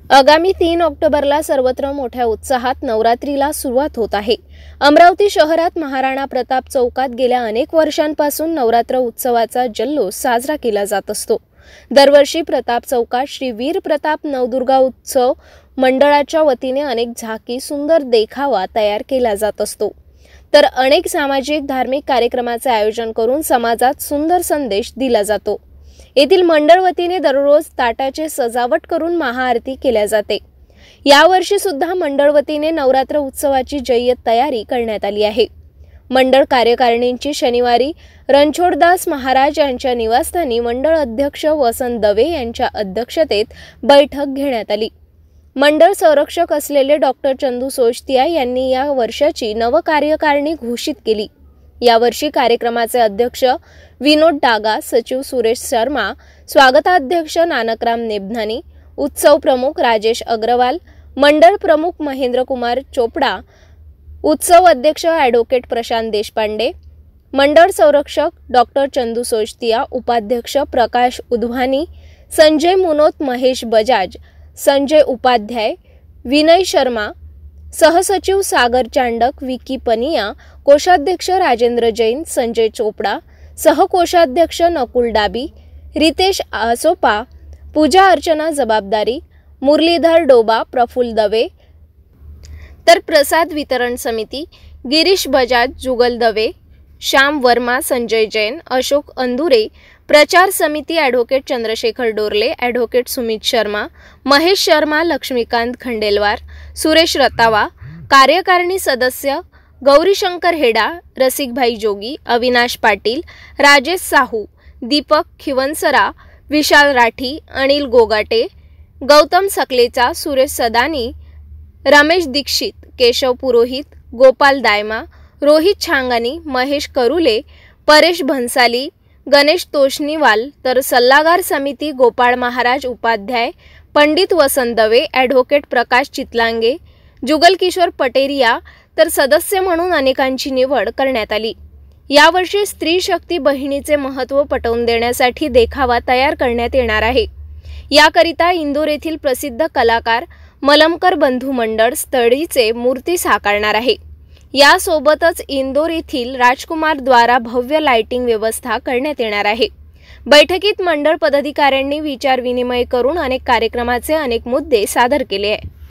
आगामी 3 ऑक्टोबरला सर्वत्र मोठ्या उत्साहात नवरात्रीला सुरुवात होत आहे। अमरावती शहरात महाराणा प्रताप चौकात गेल्या अनेक वर्षांपासून नवरात्र उत्सवाचा जल्लोष साजरा केला जात असतो। दरवर्षी प्रताप चौकात श्री वीर प्रताप नवदुर्गा उत्सव मंडळाच्या वतीने अनेक झाकी सुंदर देखावा तयार केला जात असतो, तर अनेक सामाजिक धार्मिक कार्यक्रमाचे आयोजन करून समाजात सुंदर संदेश दिला जातो। येथील मंडळ वतीने दररोज ताटाचे सजावट करून महाआरती केल्या जाते। यावर्षी सुद्धा मंडळ वतीने नवरात्र उत्सवाची जय्यत तयारी करण्यात आली आहे। मंडळ कार्यकारिणींची शनिवारी रणछोडदास महाराज यांच्या निवासस्थानी मंडळ अध्यक्ष वसंत दवे यांच्या अध्यक्षतेत बैठक घेण्यात आली। मंडळ संरक्षक असलेले डॉक्टर चंदू सोजतिया यांनी या वर्षाची नवकार्यकारिणी घोषित केली। यावर्षी कार्यक्रमाचे अध्यक्ष विनोद डागा, सचिव सुरेश शर्मा, स्वागताध्यक्ष नानकराम नेबनानी, उत्सव प्रमुख राजेश अग्रवाल, मंडळ प्रमुख महेंद्र कुमार चोपड़ा, उत्सव अध्यक्ष ॲडव्होकेट प्रशांत देशपांडे, मंडळ संरक्षक डॉक्टर चंदू सोजतिया, उपाध्यक्ष प्रकाश उद्वानी, संजय मुनोत, महेश बजाज, संजय उपाध्याय, विनय शर्मा, सहसचिव सागर चांडक, विकी पनिया, कोषाध्यक्ष राजेंद्र जैन, संजय चोपड़ा, सहकोषाध्यक्ष नकुल डाबी, रितेश आसोपा, पूजा अर्चना जबाबदारी, मुरलीधर डोबा, प्रफुल्ल दवे, तर प्रसाद वितरण समिती गिरीश बजाज, जुगल दवे, श्याम वर्मा, संजय जैन, अशोक अंदुरे, प्रचार समिती ॲडव्होकेट चंद्रशेखर डोरले, ॲडव्होकेट सुमित शर्मा, महेश शर्मा, लक्ष्मीकांत खंडेलवार, सुरेश रतावा, कार्यकारिणी सदस्य गौरीशंकर हेडा, रसिकभाई जोगी, अविनाश पाटील, राजेश साहू, दीपक खिवनसरा, विशाल राठी, अनिल गोगाटे, गौतम सकलेचा, सुरेश सदानी, रमेश दीक्षित, केशव पुरोहित, गोपाल दायमा, रोहित छांगानी, महेश करुले, परेश भन्साली, गणेश तोष्णीवाल, तर सल्लागार समिती गोपाळ महाराज उपाध्याय, पंडित वसंत दवे, ॲडव्होकेट प्रकाश चितलांगे, जुगल किशोर पटेरिया, तर सदस्य म्हणून अनेकांची निवड करण्यात आली। यावर्षी स्त्री शक्ती बहिणीचे महत्त्व पटवून देण्यासाठी देखावा तयार करण्यात येणार आहे। याकरिता इंदोर येथील प्रसिद्ध कलाकार मलमकर बंधू मंडळ स्थळीचे मूर्ती साकारणार आहे। यासोबतच इंदोर येथील राजकुमार द्वारा भव्य लाइटिंग व्यवस्था करण्यात येणार आहे। बैठकीत मंडळ पदाधिकाऱ्यांनी विचार विनिमय करून अनेक कार्यक्रमाचे अनेक मुद्दे सादर केले आहे।